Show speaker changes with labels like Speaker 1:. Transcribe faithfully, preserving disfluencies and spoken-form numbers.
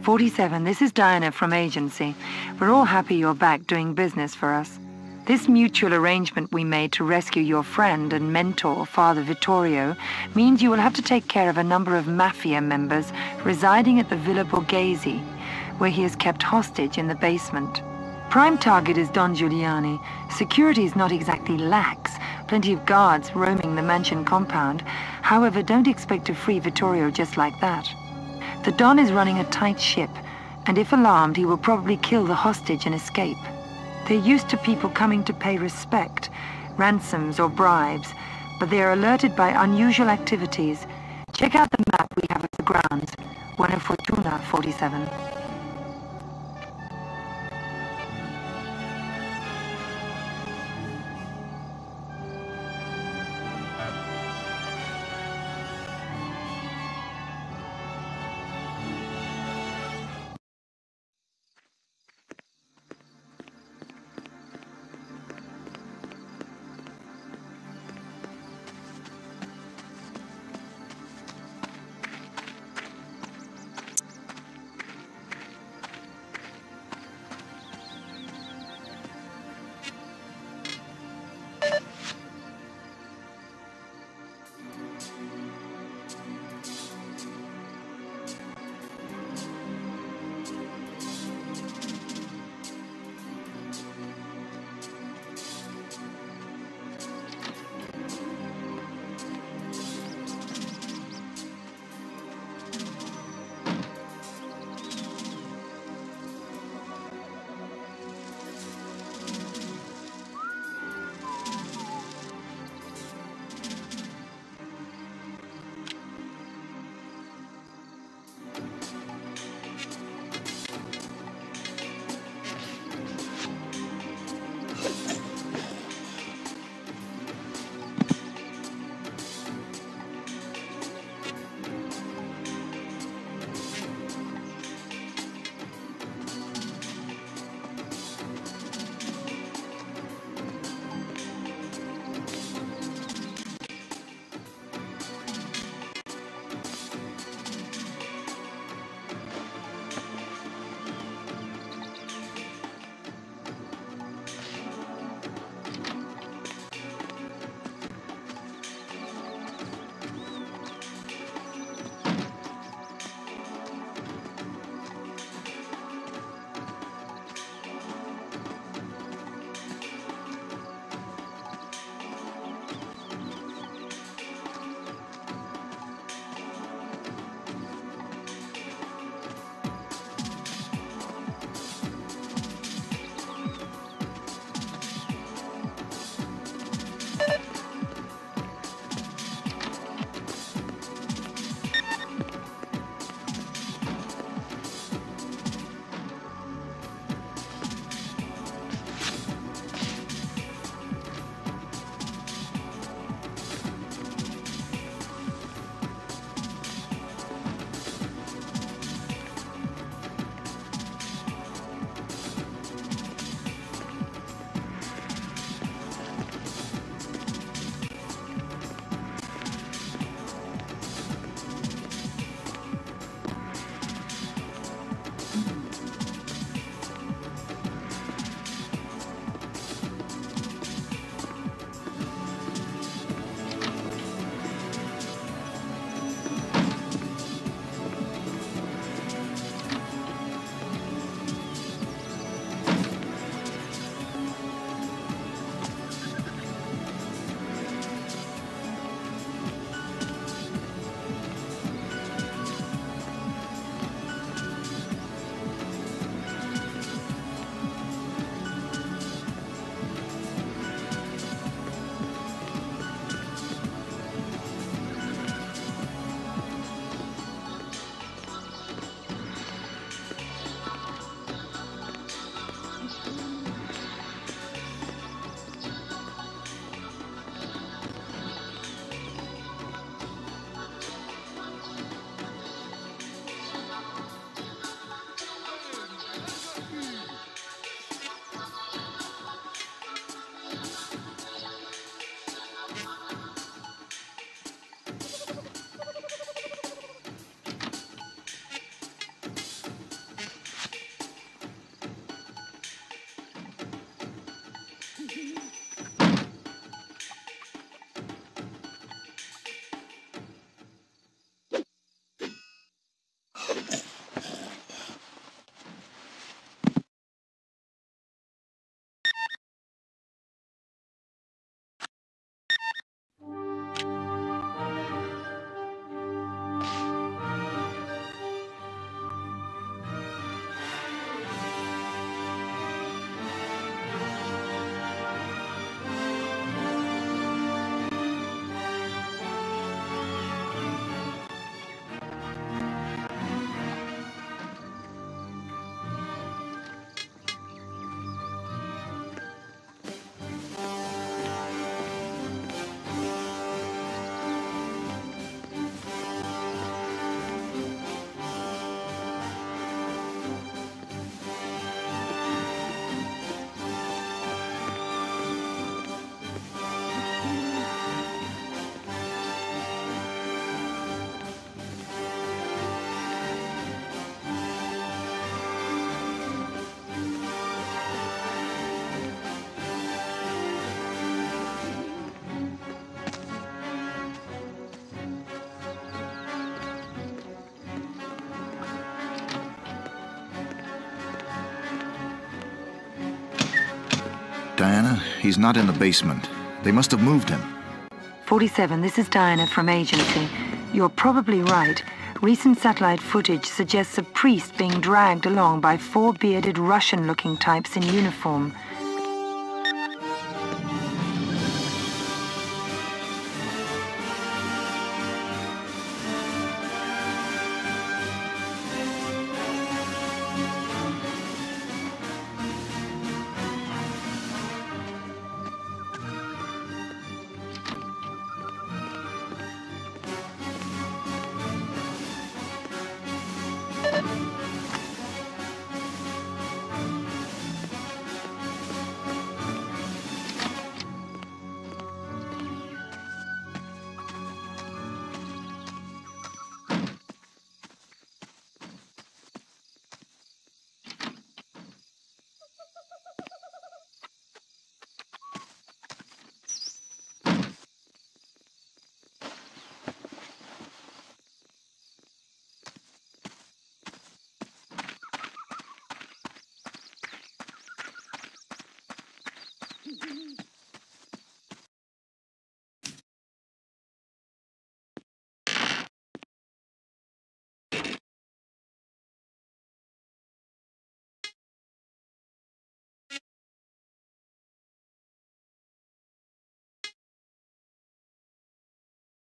Speaker 1: forty-seven, this is Diana from Agency. We're all happy you're back doing business for us. This mutual arrangement we made to rescue your friend and mentor, Father Vittorio, means you will have to take care of a number of Mafia members residing at the Villa Borghese, where he is kept hostage in the basement. Prime target is Don Giuliani. Security is not exactly lax. Plenty of guards roaming the mansion compound. However, don't expect to free Vittorio just like that. The Don is running a tight ship, and if alarmed, he will probably kill the hostage and escape. They're used to people coming to pay respect, ransoms or bribes, but they are alerted by unusual activities. Check out the map we have of the grounds. Buona fortuna, forty-seven.
Speaker 2: Diana. He's not in the basement. They must have moved him.
Speaker 1: forty-seven, this is Diana from Agency. You're probably right. Recent satellite footage suggests a priest being dragged along by four bearded Russian-looking types in uniform.